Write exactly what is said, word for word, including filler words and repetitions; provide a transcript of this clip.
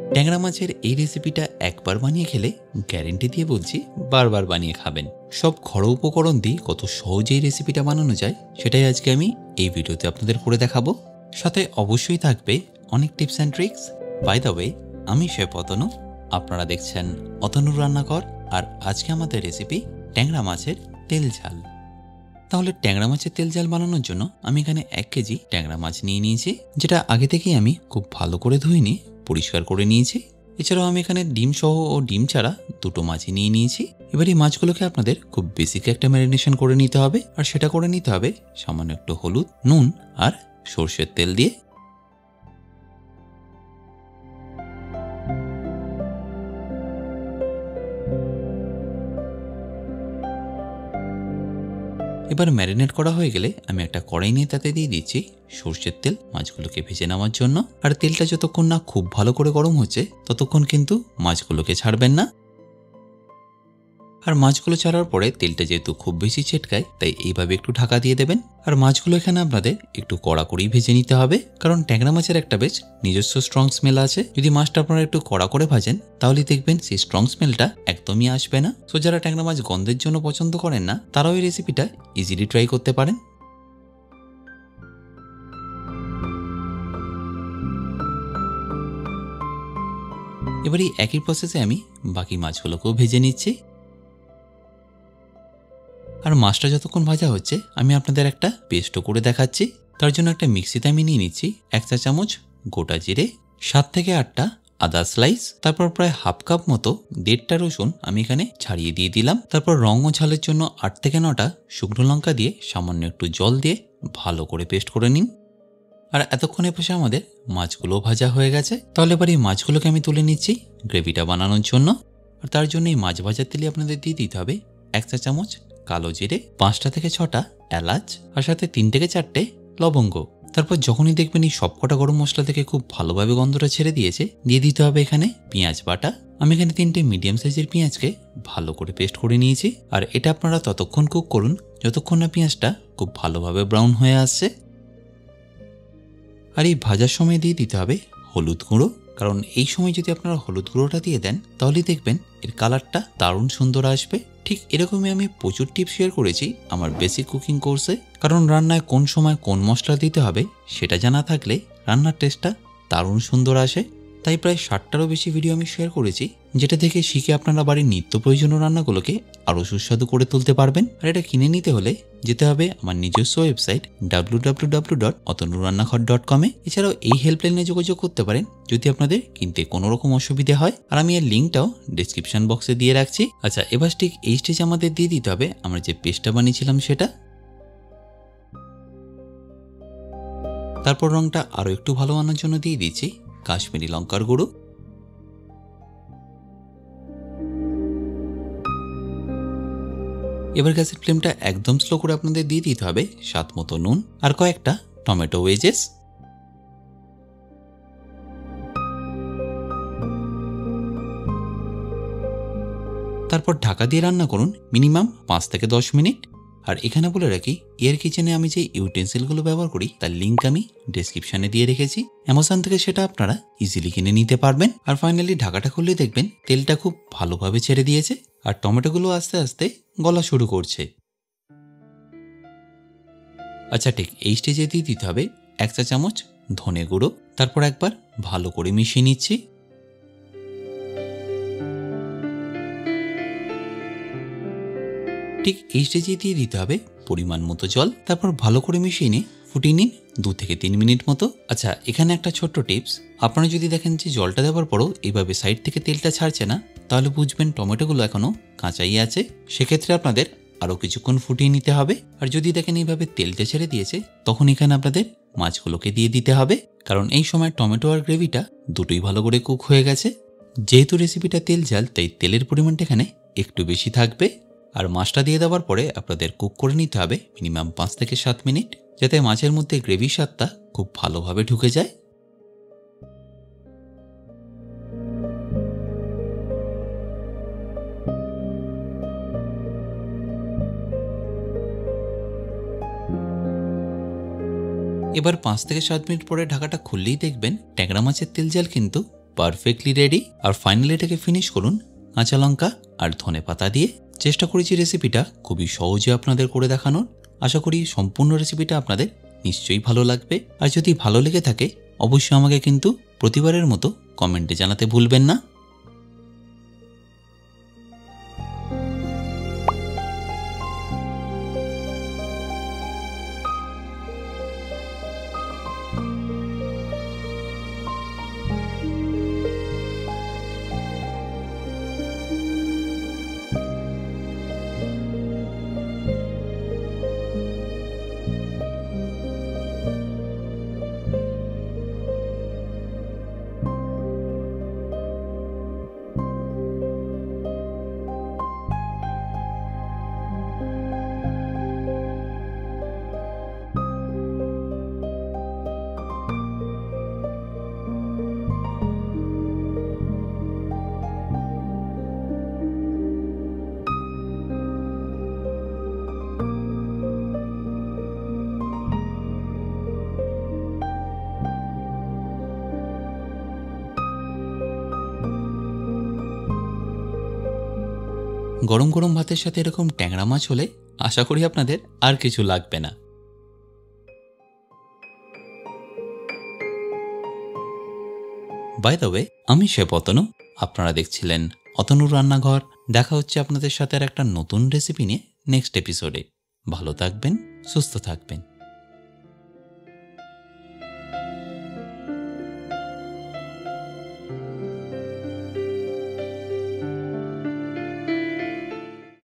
ট্যাংরা মাছের এই রেসিপিটা একবার বানিয়ে খেলে গ্যারেন্টি দিয়ে বলছি বারবার বানিয়ে খাবেন। সব ঘরোয়া উপকরণ দিয়ে কত সহজে এই রেসিপিটা বানানো যায় সেটাই আজকে আমি এই ভিডিওতে আপনাদের করে দেখাবো। সাথে অবশ্যই থাকবে অনেক tips and tricks. By the way, আমি শেফ অতনু, আপনারা দেখছেন অতনুর রান্নাঘর। আর আজকে আমাদের রেসিপি ট্যাংরা মাছের তেল ঝাল। তাহলে ট্যাংরা মাছের তেল ঝাল বানানোর জন্য আমি এখানে এক কেজি ট্যাংরা মাছ নিয়ে নিয়েছি, যেটা আগে থেকেই আমি খুব ভালো করে ধুয়ে নিয়ে পরিষ্কার করে নিয়েছি। এছাড়াও আমি এখানে ডিম সহ ও ডিম ছাড়া দুটো মাছই নিয়ে নিয়েছি। এবার এই মাছগুলোকে আপনাদের খুব বেসিক একটা ম্যারিনেশন করে নিতে হবে, আর সেটা করে নিতে হবে সামান্য একটু হলুদ, নুন আর সর্ষের তেল দিয়ে। এবার ম্যারিনেট করা হয়ে গেলে আমি একটা কড়াই নিয়ে তাতে দিয়ে দিচ্ছি সর্ষের তেল মাছগুলোকে ভেজে নেওয়ার জন্য। আর তেলটা যতক্ষণ না খুব ভালো করে গরম হচ্ছে ততক্ষণ কিন্তু মাছগুলোকে ছাড়বেন না। আর মাছগুলো ছাড়ার পরে তেলটা যেহেতু খুব বেশি ছেটকায়, তাই এইভাবে একটু ঢাকা দিয়ে দেবেন। আর মাছগুলো এখানে আপনাদের একটু কড়া করেই ভেজে নিতে হবে, কারণ ট্যাংরা মাছের একটা বেশ নিজস্ব স্ট্রং স্মেল আছে। যদি মাছটা আপনারা একটু কড়া করে ভাজেন তাহলে দেখবেন সেই স্ট্রং স্মেলটা একদমই আসবে না। সো যারা ট্যাংরা মাছ গন্ধের জন্য পছন্দ করেন না, তারাও এই রেসিপিটা ইজিলি ট্রাই করতে পারেন। এবার এই একই প্রসেসে আমি বাকি মাছগুলোকেও ভেজে নিচ্ছি। আর মাছটা যতক্ষণ ভাজা হচ্ছে আমি আপনাদের একটা পেস্টও করে দেখাচ্ছি। তার জন্য একটা মিক্সিতে আমি নিয়ে নিচ্ছি এক চা চামচ গোটা জিরে, সাত থেকে আটটা আদা স্লাইস, তারপর প্রায় হাফ কাপ মতো দেড়টা রসুন আমি এখানে ছাড়িয়ে দিয়ে দিলাম। তারপর রং ও ঝালের জন্য আট থেকে নটা শুকনো লঙ্কা দিয়ে সামান্য একটু জল দিয়ে ভালো করে পেস্ট করে নিন। আর এতক্ষণে বসে আমাদের মাছগুলো ভাজা হয়ে গেছে। তাহলে এবার এই মাছগুলোকে আমি তুলে নিচ্ছি গ্রেভিটা বানানোর জন্য। আর তার জন্য এই মাছ ভাজার তেলে আপনাদের দিয়ে দিতে হবে এক চা চামচ কালো জিরে, পাঁচটা থেকে ছটা এলাচ, আর সাথে তিন থেকে চারটে লবঙ্গ। তারপর যখনই দেখবেন এই সবকটা গরম মশলা থেকে খুব ভালোভাবে গন্ধটা ছেড়ে দিয়েছে, দিয়ে দিতে হবে এখানে পেঁয়াজ বাটা। আমি এখানে তিনটে মিডিয়াম সাইজের পেঁয়াজকে ভালো করে পেস্ট করে নিয়েছি। আর এটা আপনারা ততক্ষণ কুক করুন যতক্ষণ না পেঁয়াজটা খুব ভালোভাবে ব্রাউন হয়ে আসছে। আর এই ভাজার সময় দিয়ে দিতে হবে হলুদ গুঁড়ো, কারণ এই সময় যদি আপনারা হলুদ গুঁড়োটা দিয়ে দেন তাহলে দেখবেন এর কালারটা দারুণ সুন্দর আসবে। ঠিক এরকমই আমি প্রচুর টিপস শেয়ার করেছি আমার বেসিক কুকিং কোর্সে, কারণ রান্নায় কোন সময় কোন মশলা দিতে হবে সেটা জানা থাকলে রান্নার টেস্টটা দারুণ সুন্দর আসে। তাই প্রায় ষাটটারও বেশি ভিডিও আমি শেয়ার করেছি, যেটা থেকে শিখে আপনারা বাড়ির নিত্য প্রয়োজনীয় রান্নাগুলোকে আরও সুস্বাদু করে তুলতে পারবেন। আর এটা কিনে নিতে হলে যেতে হবে আমার নিজস্ব website W W W dot অতনুরান্নাঘর ডট কমে। এছাড়াও এই হেল্পলাইনে যোগাযোগ করতে পারেন যদি আপনাদের কিনতে কোনো রকম অসুবিধা হয়। আর আমি এর লিঙ্কটাও ডিসক্রিপশন বক্সে দিয়ে রাখছি। আচ্ছা, এবার ঠিক এই স্টেজে আমাদের দিয়ে দিতে হবে আমরা যে পেস্টটা বানিয়েছিলাম সেটা। তারপর রংটা আরও একটু ভালো আনার জন্য দিয়ে দিচ্ছি কাশ্মীরি লঙ্কার গুঁড়ো। এবার গ্যাসের ফ্লেমটা একদম স্লো করে আপনাদের দিয়ে দিতে হবে স্বাদ মতো নুন আর কয়েকটা টমেটো ওয়েজেস। তারপর ঢাকা দিয়ে রান্না করুন মিনিমাম পাঁচ থেকে দশ মিনিট। আর এখানে বলে রাখি, এয়ার কিচেনে আমি যে ইউটেন্সিলগুলো ব্যবহার করি তার লিঙ্ক আমি ডেসক্রিপশনে দিয়ে রেখেছি। অ্যামাজন থেকে সেটা আপনারা ইজিলি কিনে নিতে পারবেন। আর ফাইনালি ঢাকাটা খুললে দেখবেন তেলটা খুব ভালোভাবে ছেড়ে দিয়েছে আর টমেটোগুলো আস্তে আস্তে গলা শুরু করছে। আচ্ছা, ঠিক এই স্টেজে দিয়ে দিতে হবে এক চা চামচ ধনে গুঁড়ো। তারপর একবার ভালো করে মিশিয়ে নিচ্ছি। ঠিক এই স্টেজে দিয়ে দিতে হবে পরিমাণ মতো জল। তারপর ভালো করে মিশিয়ে নিয়ে ফুটিয়ে নিন দু থেকে তিন মিনিট মতো। আচ্ছা, এখানে একটা ছোট্ট টিপস, আপনারা যদি দেখেন যে জলটা দেওয়ার পরও এইভাবে সাইড থেকে তেলটা ছাড়ছে না, তাহলে বুঝবেন টমেটোগুলো এখনো কাঁচাই আছে। সেক্ষেত্রে আপনাদের আরও কিছুক্ষণ ফুটিয়ে নিতে হবে। আর যদি দেখেন এইভাবে তেলটা ছেড়ে দিয়েছে, তখন এখানে আপনাদের মাছগুলোকে দিয়ে দিতে হবে, কারণ এই সময় টমেটো আর গ্রেভিটা দুটোই ভালো করে কুক হয়ে গেছে। যেহেতু রেসিপিটা তেল ঝাল, তাই তেলের পরিমাণটা এখানে একটু বেশি থাকবে। আর মাছটা দিয়ে দেওয়ার পরে আপনাদের কুক করে নিতে হবে মিনিমাম পাঁচ থেকে সাত মিনিট, যাতে মাছের মধ্যে গ্রেভি স্বাদটা খুব ভালোভাবে ঢুকে যায়। এবার পাঁচ থেকে সাত মিনিট পরে ঢাকাটা খুললেই দেখবেন ট্যাংরা মাছের তেল ঝাল কিন্তু পারফেক্টলি রেডি। আর ফাইনালি এটাকে ফিনিশ করুন কাঁচা লঙ্কা আর ধনে পাতা দিয়ে। চেষ্টা করেছি রেসিপিটা খুবই সহজে আপনাদের করে দেখানোর। আশা করি সম্পূর্ণ রেসিপিটা আপনাদের নিশ্চয়ই ভালো লাগবে। আর যদি ভালো লেগে থাকে অবশ্যই আমাকে কিন্তু প্রতিবারের মতো কমেন্টে জানাতে ভুলবেন না। গরম গরম ভাতের সাথে এরকম ট্যাংরা মাছ হলে আশা করি আপনাদের আর কিছু লাগবে না। বাই দ্য ওয়ে, আমি শেফ অতনু, আপনারা দেখছিলেন অতনুর রান্নাঘর। দেখা হচ্ছে আপনাদের সাথে আর একটা নতুন রেসিপি নিয়ে নেক্সট এপিসোডে। ভালো থাকবেন, সুস্থ থাকবেন।